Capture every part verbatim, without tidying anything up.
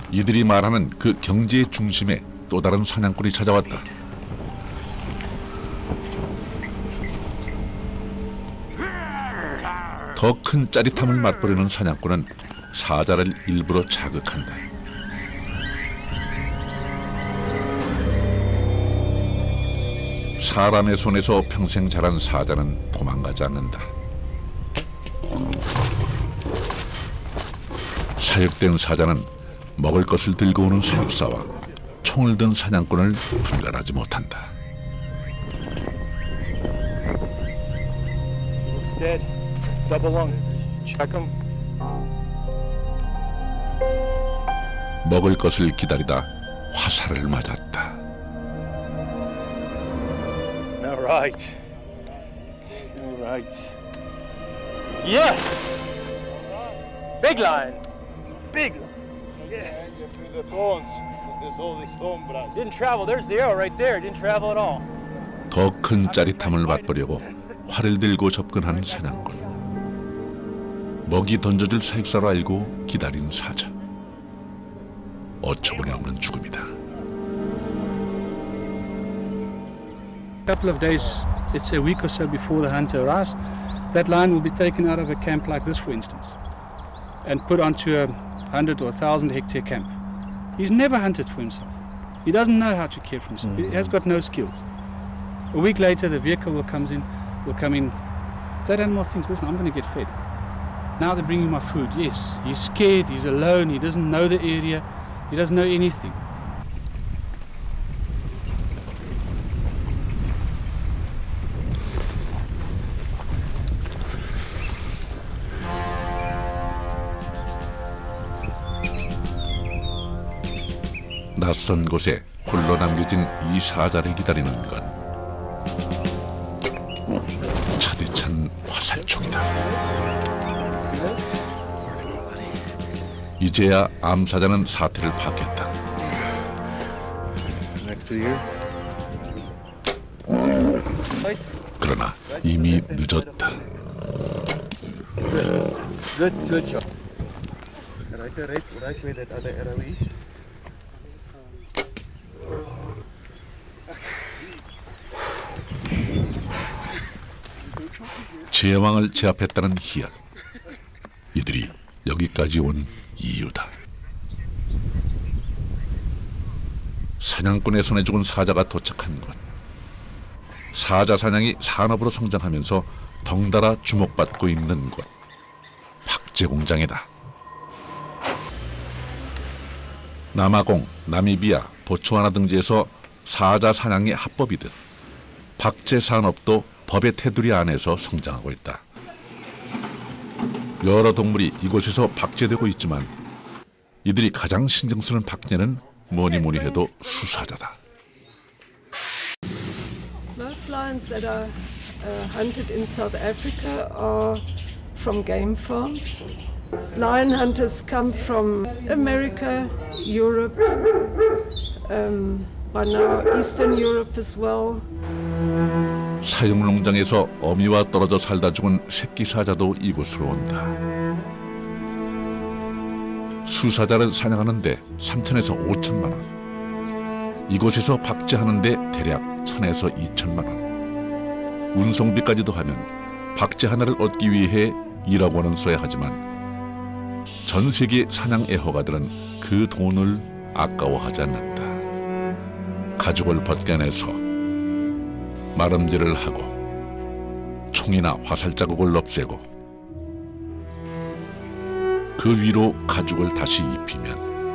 이들이 말하는 그 경제의 중심에 또 다른 사냥꾼이 찾아왔다. 더 큰 짜릿함을 맛보려는 사냥꾼은 사자를 일부러 자극한다. 사람의 손에서 평생 자란 사자는 도망가지 않는다. 사육된 사자는 먹을 것을 들고 오는 사육사와 총을 든 사냥꾼을 분간하지 못한다. 먹을 것을 기다리다 화살을 맞았다. All right. All right. Yes. Big lion. Big lion. Yeah. Through the thorns. There's all this thorn branch. Didn't travel. There's the arrow right there. Didn't travel at all. 더 큰 짜릿함을 맛보려고 활을 들고 접근하는 사냥꾼. 먹이 던져줄 사육사로 알고 기다린 사자. 어처구니 없는 죽음이다. Couple of days, it's a week or so before the hunter arrives, that lion will be taken out of a camp like this, for instance, and put onto a hundred or a thousand hectare camp. He's never hunted for himself. He doesn't know how to care for himself. Mm-hmm. He has got no skills. A week later, the vehicle will come in. Will come in. That animal thinks, listen, I'm going to get fed. Now they're bringing my food. Yes, he's scared. He's alone. He doesn't know the area. He doesn't know anything. 낯선 곳에 홀로 남겨진 이 사자를 기다리는 건 차디찬 화살촉이다. 이제야 암사자는 사태를 파악했다. 그러나 이미 늦었다. Good, good shot. Right, right, right where that other arrow is. 제왕을 제압했다는 희열. 이들이 여기까지 온 이유다. 사냥꾼의 손에 죽은 사자가 도착한 곳. 사자 사냥이 산업으로 성장하면서 덩달아 주목받고 있는 곳. 박제 공장이다. 남아공, 나미비아, 보츠와나 등지에서 사자 사냥이 합법이듯 박제 산업도 법의 테두리 안에서 성장하고 있다. 여러 동물이 이곳에서 박제되고 있지만 이들이 가장 신경 쓰는 박제는 뭐니 뭐니 해도 수사자다. Most lions that are uh, hunted in South Africa are from game farms. Lion hunters come from America, Europe, um, by now Eastern Europe as well. 사육농장에서 어미와 떨어져 살다 죽은 새끼 사자도 이곳으로 온다. 수사자를 사냥하는데 삼천에서 오천만 원. 이곳에서 박제하는데 대략 천에서 이천만 원. 운송비까지 더하면 박제 하나를 얻기 위해 일억 원은 써야 하지만 전 세계 사냥 애호가들은 그 돈을 아까워하지 않는다. 가죽을 벗겨내서 마름질을 하고 총이나 화살 자국을 없애고 그 위로 가죽을 다시 입히면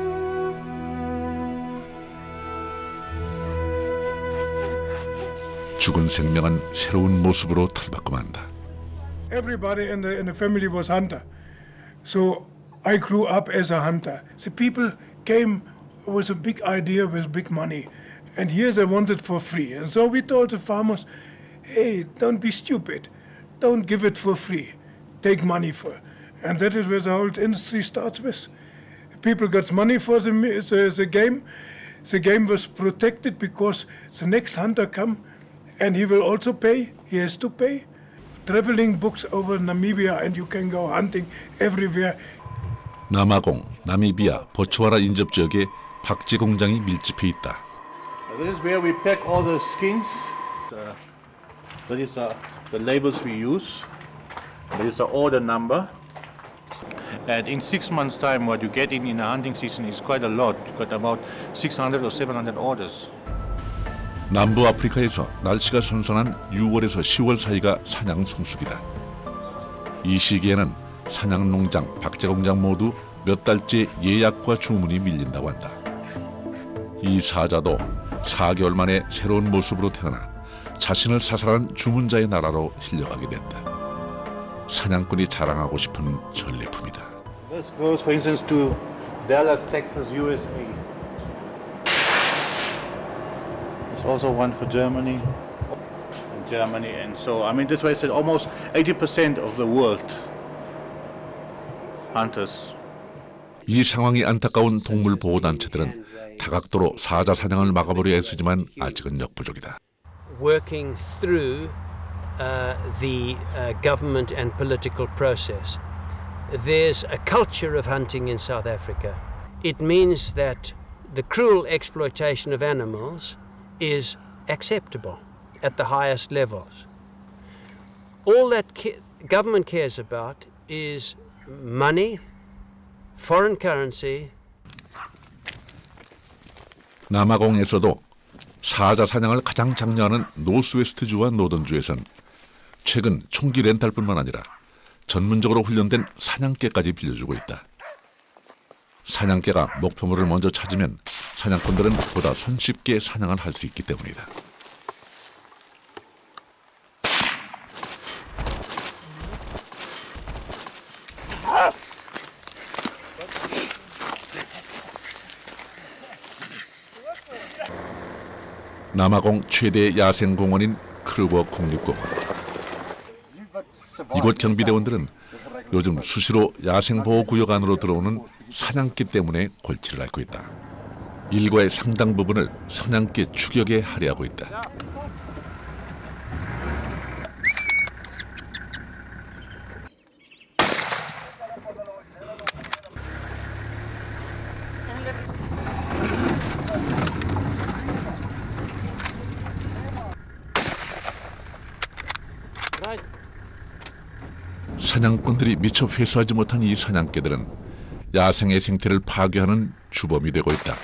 죽은 생명은 새로운 모습으로 탈바꿈 한다. Everybody in the in the family was hunter, so I grew up as a hunter. The people came with a big idea with big money. And here they want it for free. And so we told the farmers, hey, don't be stupid. Don't give it for free. Take money for it. And that is where the whole industry starts with. People got money for the, the, the game. The game was protected because the next hunter come and he will also pay. He has to pay. Traveling books over Namibia and you can go hunting everywhere. 남아공, 나미비아, 보츠와나 인접 지역에 박제 공장이 밀집해 있다. This is where we pack all the skins. Uh, that is uh, the labels we use. That is the order number. And in six months' time, what you get in in a hunting season is quite a lot. You got about six hundred or seven hundred orders. 남부 아프리카에서 날씨가 선선한 유월에서 시월 사이가 사냥 성수기다. 이 시기에는 사냥 농장, 박제 공장 모두 몇 달째 예약과 주문이 밀린다고 한다. 이 사자도 사 개월 만에 새로운 모습으로 태어나 자신을 사살한 주문자의 나라로 실려가게 됐다. 사냥꾼이 자랑하고 싶은 전리품이다. This goes, for instance, to Dallas, Texas, U S A. There's also one for Germany, and Germany, and so I mean this way it's almost eighty percent of the world hunters. 이 상황이 안타까운 동물 보호 단체들은 다각도로 사자 사냥을 막아보려 애쓰지만 아직은 역부족이다. Working through uh, the uh, government and political process. There's a culture of hunting in South Africa. It means that the cruel exploitation of animals is acceptable at the highest levels. All that ca- government cares about is money, foreign currency. 남아공에서도 사자 사냥을 가장 장려하는 노스웨스트주와 노던주에선 최근 총기 렌탈뿐만 아니라 전문적으로 훈련된 사냥개까지 빌려주고 있다. 사냥개가 목표물을 먼저 찾으면 사냥꾼들은 보다 손쉽게 사냥을 할 수 있기 때문이다. 남아공 최대 야생공원인 크루버 국립공원. 이곳 경비대원들은 요즘 수시로 야생보호구역 안으로 들어오는 사냥개 때문에 골치를 앓고 있다. 일과의 상당 부분을 사냥개 추격에 할애하고 있다. 사냥꾼들이 미처 회수하지 못한 이 사냥개들은 야생의 생태를 파괴하는 주범이 되고 있다.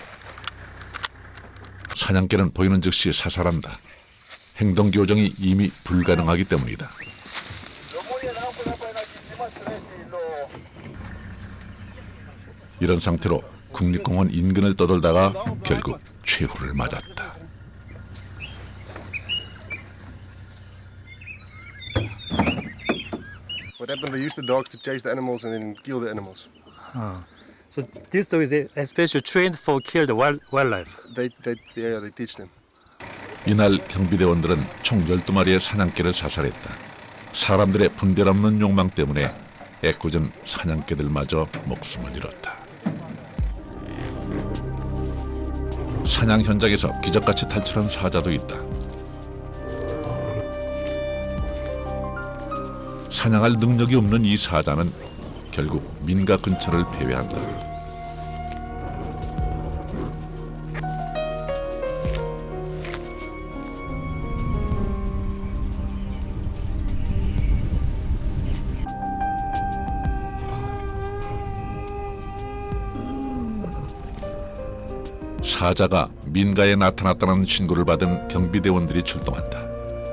사냥개는 보이는 즉시 사살한다. 행동 교정이 이미 불가능하기 때문이다. 이런 상태로 국립공원 인근을 떠돌다가 결국 최후를 맞았다. What happened? They used the dogs to chase the animals and then kill the animals. Oh. So these dogs are especially trained for kill the wild wildlife. They, they, yeah, they teach them. 이날 경비대원들은 총 열두 마리의 사냥개를 사살했다. 사람들의 분별 없는 욕망 때문에 애꿎은 사냥개들마저 목숨을 잃었다. 사냥 현장에서 기적같이 탈출한 사자도 있다. 사냥할 능력이 없는 이 사자는 결국 민가 근처를 패배한다. 사자가 민가에 나타났다는 신고를 받은 경비대원들이 출동한다.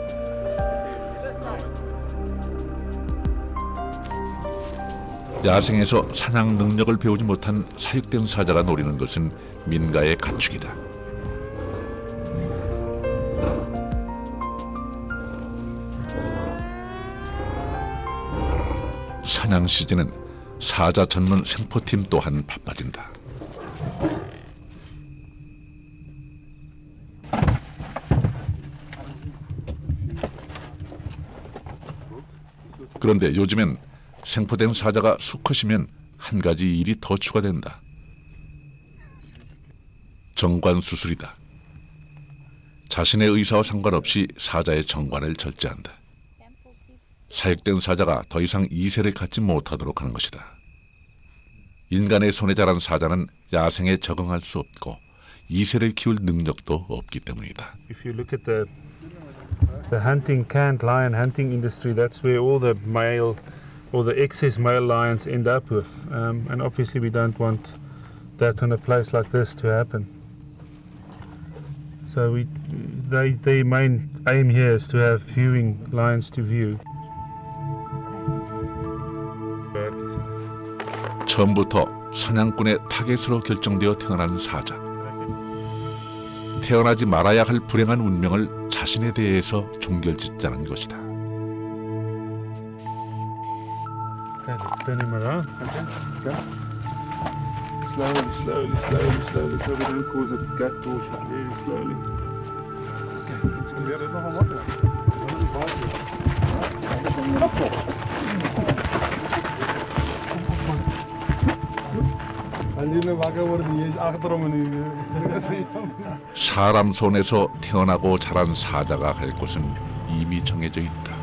야생에서 사냥 능력을 배우지 못한 사육된 사자가 노리는 것은 민가의 가축이다. 사냥 시즌은 사자 전문 생포팀 또한 바빠진다. 그런데 요즘엔 생포된 사자가 수컷이면 한 가지 일이 더 추가된다. 정관 수술이다. 자신의 의사와 상관없이 사자의 정관을 절제한다. 사육된 사자가 더 이상 이세를 갖지 못하도록 하는 것이다. 인간의 손에 자란 사자는 야생에 적응할 수 없고 이세를 키울 능력도 없기 때문이다. If you look at the the hunting canned lion hunting industry, that's where all the male or the excess male lions end up with, um, and obviously we don't want that on a place like this to happen. So we, they, their main aim here is to have viewing lions to view. 처음부터 사냥꾼의 타겟으로 결정되어 태어난 사자. 태어나지 말아야 할 불행한 운명을 자신에 대해서 종결짓자는 것이다. Okay, let's turn him around. Okay. Slowly, slowly, slowly, slowly, so we don't cause a gut torsion. Very slowly. Okay, let's go. Ja, dat is nogal makkelijk. 사람 손에서 태어나고 자란 사자가 갈 곳은 이미 정해져 있다.